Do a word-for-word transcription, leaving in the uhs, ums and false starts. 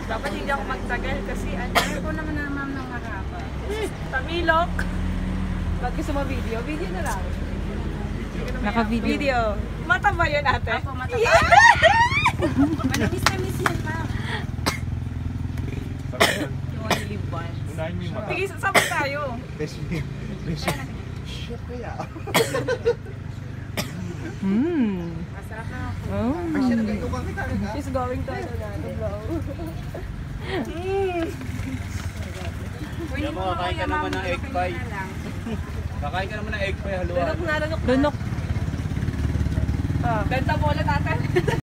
Dapat hindi ako magtagal kasi ano. Ako naman na ma'am ng harapa. Tamilok. Pag gusto mo video, video na lang. Naka-video. Video. Mata ba yun ate? Ako matapos. Yeah! Manamis na miss yan ma'am. You only live once. Unahin mo yung mata. Sige, sasama tayo. Best me. Best me. Shit kaya. Hmm. Masarap na ako. Oh. Ay, siya nagkakukang kita ka. She's going to ano na, to blow. Mm. Pwede mo kakain ka naman ng egg pie. Kakain ka naman ng egg pie, haluan. Lunok na, lunok na. Lunok. Ah, benta bola natin.